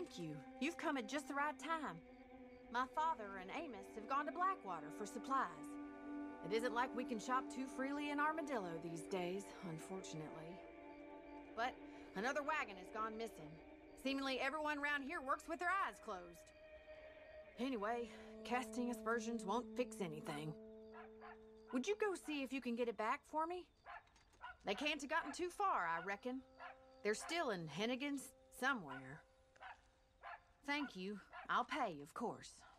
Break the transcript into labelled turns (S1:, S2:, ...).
S1: Thank you. You've come at just the right time. My father and Amos have gone to Blackwater for supplies. It isn't like we can shop too freely in Armadillo these days, unfortunately. But another wagon has gone missing. Seemingly everyone around here works with their eyes closed. Anyway, casting aspersions won't fix anything. Would you go see if you can get it back for me? They can't have gotten too far, I reckon. They're still in Hennigan's somewhere. Thank you. I'll pay, of course.